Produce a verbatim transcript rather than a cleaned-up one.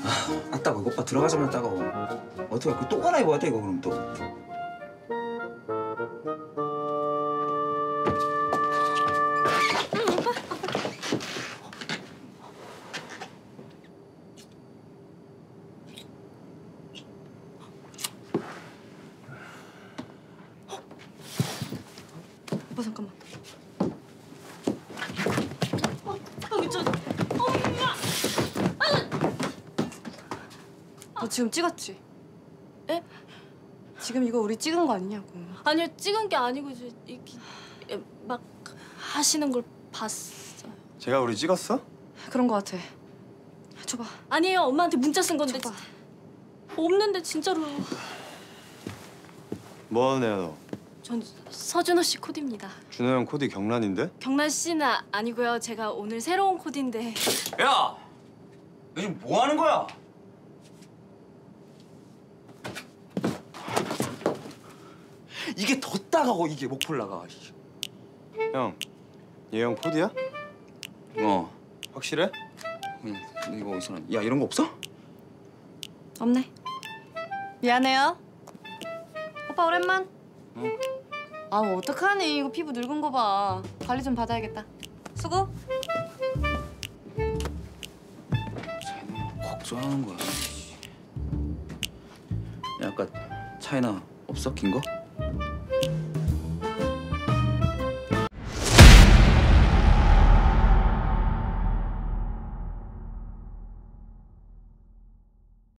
아, 따가워. 오빠 들어가자마자 따가워. 어떡해. 그거 또 갈아입어야 돼, 이거 그럼 또. 오빠 잠깐만. 어, 여기 저 엄마. 너 지금 찍었지? 에? 지금 이거 우리 찍은 거 아니냐고. 아니요, 찍은 게 아니고 저 이렇게 막 하시는 걸 봤어요. 제가 우리 찍었어? 그런 거 같아. 줘봐. 아니에요, 엄마한테 문자 쓴 건데. 줘봐. 없는데 진짜로. 뭐하는 애야 너? 전 서준호 씨 코디입니다. 준호 형 코디 경란인데? 경란 씨는 아니고요. 제가 오늘 새로운 코디인데. 야! 요즘 뭐 하는 거야? 이게 더 따가워, 이게 목폴라가. 형, 얘 형 코디야? 어. 확실해? 응, 근데 이거 어디서 나? 야, 이런 거 없어? 없네. 미안해요. 오빠 오랜만. 어. 아 어떡하니? 이거 피부 늙은 거 봐. 관리 좀 받아야겠다. 수고. 쟤는 걱정하는 거야. 야, 아까 차이나 없어? 긴 거?